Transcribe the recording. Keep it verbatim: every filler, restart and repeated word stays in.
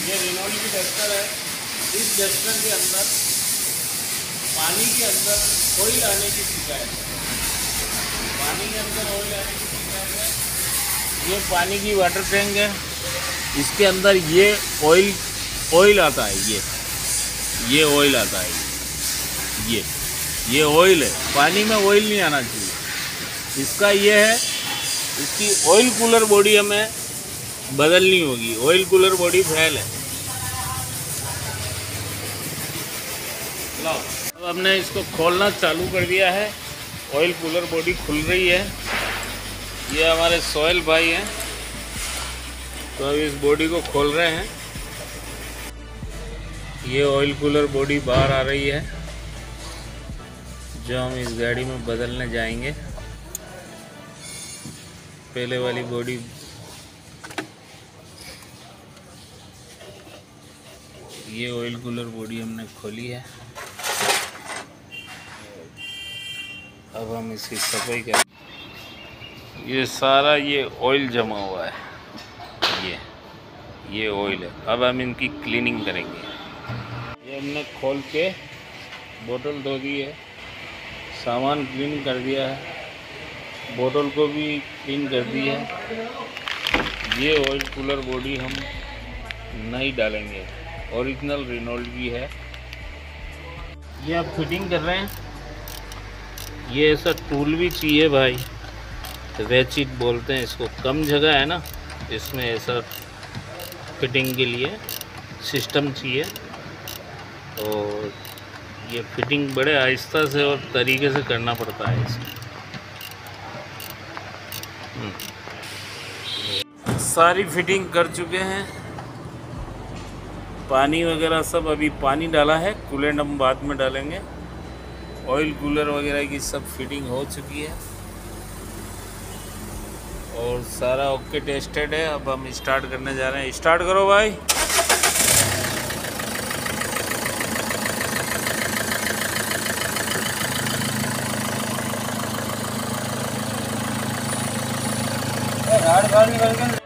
ये रेनॉल्ट की डस्टर है। इस डस्टर के अंदर पानी के अंदर ऑयल आने की शिकायत है। पानी के अंदर ऑयल आने की शिकायत है। ये पानी की वाटर टैंक है। इसके अंदर ये ऑयल ऑयल आता है। ये ये ऑयल आता है। ये ये ऑयल है। पानी में ऑयल नहीं आना चाहिए। इसका ये है, इसकी ऑयल कूलर बॉडी हमें बदलनी होगी। ऑयल कूलर बॉडी फेल है। अब हमने इसको खोलना चालू कर दिया है। ऑयल कूलर बॉडी खुल रही है। ये हमारे सोहेल भाई हैं, तो अब इस बॉडी को खोल रहे हैं। ये ऑयल कूलर बॉडी बाहर आ रही है, जो हम इस गाड़ी में बदलने जाएंगे। पहले वाली बॉडी ये ऑयल कूलर बॉडी हमने खोली है। अब हम इसकी सफाई करें। ये सारा ये ऑयल जमा हुआ है। ये ये ऑयल है। अब हम इनकी क्लीनिंग करेंगे। ये हमने खोल के बोतल धो दी है, सामान क्लीन कर दिया है, बोतल को भी क्लीन कर दी है। ये ऑयल कूलर बॉडी हम नहीं डालेंगे, ओरिजिनल रेनॉल्ट की है। ये आप फिटिंग कर रहे हैं। ये ऐसा टूल भी चाहिए भाई, रेचिट बोलते हैं इसको। कम जगह है ना, इसमें ऐसा फिटिंग के लिए सिस्टम चाहिए। और ये फिटिंग बड़े आहिस्ता से और तरीके से करना पड़ता है इसमें। सारी फिटिंग कर चुके हैं। पानी वगैरह सब, अभी पानी डाला है, कूलेंट हम बाद में डालेंगे। ऑयल कूलर वगैरह की सब फिटिंग हो चुकी है और सारा ओके टेस्टेड है। अब हम स्टार्ट करने जा रहे हैं। स्टार्ट करो भाई। गाड़ गाड़ निकल के